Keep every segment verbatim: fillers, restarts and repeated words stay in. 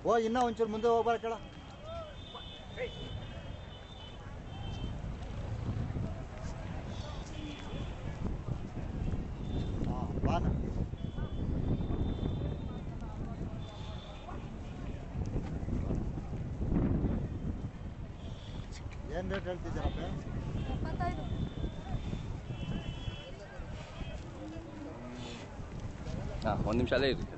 ಓ ಇನ್ನೂ ಒಂಚೂರು ಮುಂದೆ ಹೋಗ್ಬಾರ ಕೇಳ. ಹಾಂ ಬಾನ ಏನು ರೇಟ್ ಹೇಳ್ತಿದ್ದೀರಪ್ಪ? ಎಪ್ಪತ್ತೈದು. ಹಾಂ ಒಂದು ನಿಮಿಷ ಅಲ್ಲೇ ಇರಿ.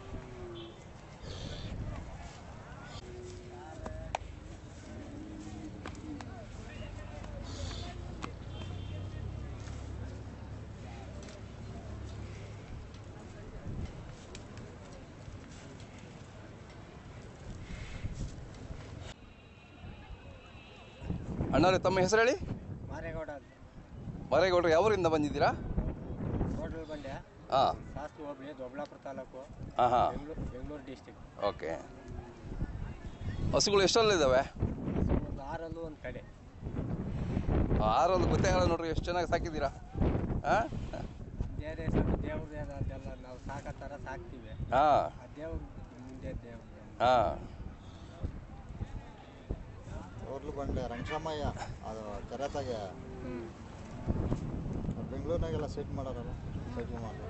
ಅಣ್ಣವ್ರೆ ತಮ್ಮ ಹೆಸರು ಹೇಳಿ. ಮಾರೇಗೌಡ ಅಂತ. ಮಾರೇಗೌಡರು ಯಾವೂರಿಂದ ಬಂದಿದ್ದೀರಾ? ಹೋಟೆಲ್ ಬಂಡೆ. ಹಾಂ ಸಾಸ್ತಿ ಹೋಬಳಿ ದೊಡ್ಡಬಳ್ಳಾಪುರ ತಾಲೂಕು. ಹಾಂ ಹಾಂ ಬೆಂಗಳೂರು ಬೆಂಗಳೂರು ಡಿಸ್ಟಿಕ್. ಓಕೆ. ಹಸುಗಳು ಎಷ್ಟಲ್ಲಿದ್ದಾವೆ? ಒಂದು ಆರಲ್ಲೂ ಒಂದು ಕಡೆ. ಆರಲ್ಲೂ ಗೊತ್ತೇ ಆಗಲ್ಲ ನೋಡ್ರಿ, ಎಷ್ಟು ಚೆನ್ನಾಗಿ ಸಾಕಿದ್ದೀರಾ. ಹಾಂ ಬೇರೆ ಸ್ವಲ್ಪ ದೇವ್ರದ್ದು ಅದೆಲ್ಲ ನಾವು ಸಾಕೋ ಥರ ಸಾಕ್ತೀವಿ. ಹಾಂ ಆ ದೇವ್ರ ಮುಂದೆ ದೇವ್ರ. ಹಾಂ ಹೋಟ್ಲು ಬಂಡೆ ರಂಗಶಮ್ಮಯ್ಯ ಅದು ಕರೆತಾಗೆ ಬೆಂಗಳೂರಿನಾಗೆಲ್ಲ ಸೆಟ್ ಮಾಡೋರಲ್ಲ, ಸೆಟ್ಲ್ ಮಾಡಿ.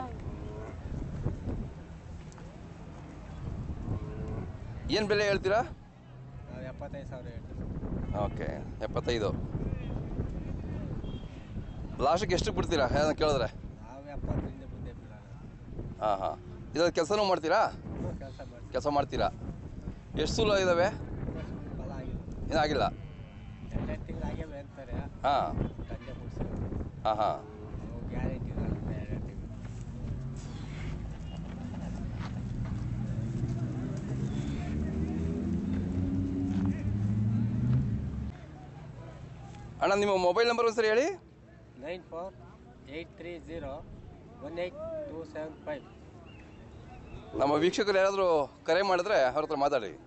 ಏನು ಬೆಲೆ ಹೇಳ್ತೀರಾ? ನಾವು ಎಪ್ಪತ್ತೈದು ಸಾವಿರ ಹೇಳ್ತೀವಿ. ಓಕೆ, ಎಪ್ಪತ್ತೈದು. ಲಾಸ್ಟಿಗೆ ಎಷ್ಟಕ್ಕೆ ಬಿಡ್ತೀರಾ ಏನೋ ಕೇಳಿದ್ರೆ? ನಾವು ಎಪ್ಪತ್ತರಿಂದ ಮುಂದೆ ಬಿಡೋಣ. ಹಾಂ ಹಾಂ ಇದ್ರ ಕೆಲಸನೂ ಮಾಡ್ತೀರಾ? ಕೆಲಸ ಮಾಡ್ತೀವಿ. ಕೆಲಸ ಮಾಡ್ತೀರಾ? ಎಷ್ಟು ಸೂಲ ಇದ್ದಾವೆ? ಫಲ ಆಗಿದೆ. ಏನಾಗಿಲ್ಲ? ಎರಡೆರಡು ತಿಂಗಳು ಆಗ್ಯಾವೆ ಅಂತಾರೆ. ಹಾಂ ತಂದೆ ಮುಗಿಸಿ ಹಾಂ ಹಾಂ ಅವು ಗ್ಯಾರಂಟಿ ಇರುತ್ತೆ ಎರಡೆರಡು ತಿಂಗಳು. ಅಣ್ಣ ನಿಮ್ಮ ಮೊಬೈಲ್ ನಂಬರ್ ಒಂದು ಸರಿ ಹೇಳಿ. Nine four eight three zero one eight two seven five. ನಮ್ಮ ವೀಕ್ಷಕರು ಯಾರಾದರೂ ಕರೆ ಮಾಡಿದ್ರೆ ಅವ್ರ ಹತ್ರ ಮಾತಾಡಿ.